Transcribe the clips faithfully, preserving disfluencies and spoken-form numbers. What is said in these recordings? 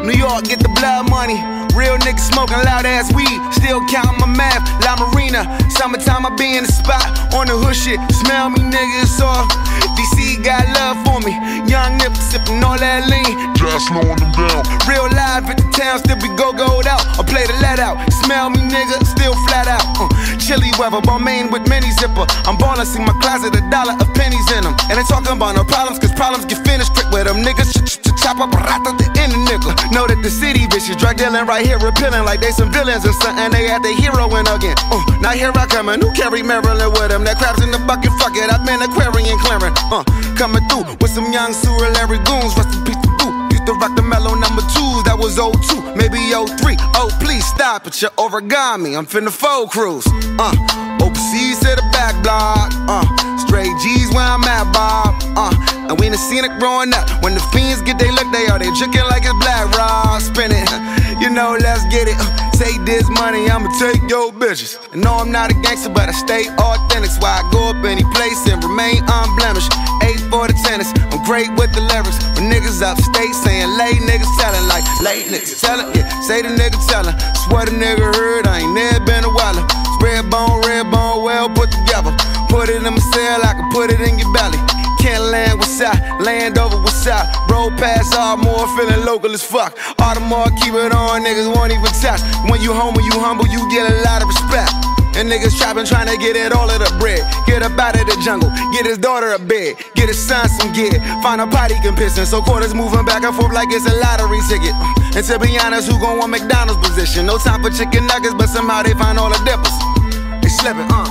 New York, get the blood money. Real niggas smoking loud ass weed, still counting my math. La Marina, summertime I be in the spot on the hood shit. Smell me, niggas off. D C got love for me. Young nip sipping all that lean. Just slowing them down. Real live at the town, still be go gold out. I play the let out. Smell me, nigga, still flat out. Uh, chilly weather, Balmain with mini zipper. I'm ballin', see my closet, a dollar of pennies in them. And they talking about no problems, cause problems get finished quick with them niggas. Chop up a rat at the end of nigga. Know that the city bitches drug dealing right here, repealing like they some villains or something. They had the heroine again. Uh, now here I come, and who carry Maryland with him? That crab's in the bucket, fuck it. I've been Aquarian clearing. Uh, coming through with some young Sura Larry goons. Rest in peace to do. Used to rock the mellow number twos. That was oh two, maybe oh three. Oh, please stop it, you're origami. I'm finna fold cruise. Uh, overseas to the back block. Uh, straight G's where I'm at, Bob. Uh, and we done seen it growing up. When the fiends get they look, they are they drinking like it's Black Rock. Spin it, you know, let's get it. Uh, take this money, I'ma take your bitches. And no, I'm not a gangster, but I stay authentic. So I go up any place and remain unblemished. Eight for the tennis, I'm great with the lyrics. When niggas upstate saying late niggas telling like late niggas telling, yeah, say the nigga telling. Swear the nigga heard, I ain't never been a weller. Red bone, red bone, well put together. Put it in my cell, I can put it in your belly. Can't land with side, land over with side. Roll past Ardmore, feeling local as fuck. Audemars, keep it on, niggas won't even touch. When you home, when you humble, you get a lot of respect. And niggas trapping, trying to get it all of the bread. Get up out of the jungle, get his daughter a bed. Get his son some gear, find a pot he can piss in. So quarters moving back and forth like it's a lottery ticket. And to be honest, who gon' want McDonald's position? No time for chicken nuggets, but somehow they find all the dippers. They slipping, uh.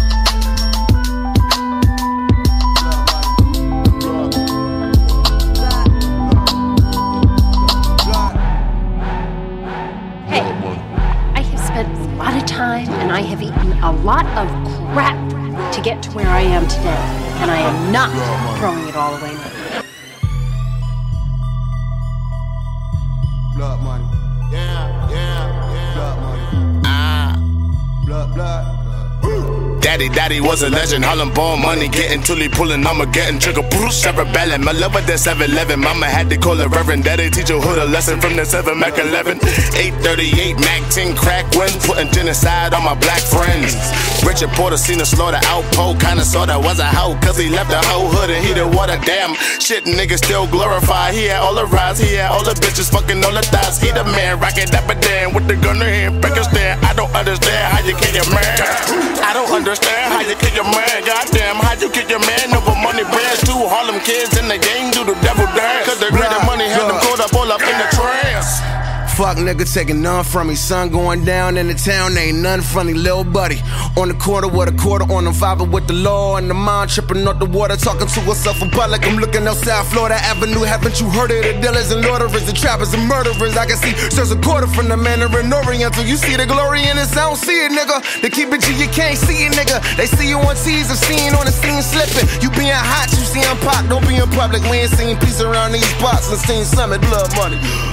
A lot of time, and I have eaten a lot of crap to get to where I am today, and I am not throwing it all away now. Blood money. Yeah, yeah, yeah. Blood money. Ah. Blood, blood. Daddy, daddy was a legend. Harlem born money, getting Tully pulling. I'm a getting trigger, cerebellum. My love with that seven eleven. Mama had to call it Reverend. Daddy teach your hood a lesson from the seven Mac eleven. eight thirty-eight Mac ten crack wins, putting genocide on my black friends. Richard Porter seen a slaughter outpost, kinda sorta was a hoe, cause he left the whole hood and he the water. Damn, shit niggas still glorify. He had all the rides, he had all the bitches, fucking all the thighs. He the man, rockin' dapper Dan with the gun in hand, break a stand. I don't understand how you kill your man. I don't understand how you kill your man. Goddamn, how you kill your man over money brands. Two Harlem kids in the game do the devil dance. Cause the greater money had them caught up all up in the trance. Fuck nigga taking none from me. Sun going down in the town, ain't none funny, little buddy. On the corner with a quarter on them, vibing with the law and the mind, tripping up the water, talking to herself in public. I'm looking outside Florida Avenue, haven't you heard of the dealers and loiterers, the trappers and murderers? I can see there's a quarter from the Mandarin Oriental. You see the glory in this, I don't see it, nigga. They keep it G, you can't see it, nigga. They see you on T's and seen on the scene slipping. You being hot, you see I'm pop, don't be in public. We ain't seen peace around these spots and seen summit blood money.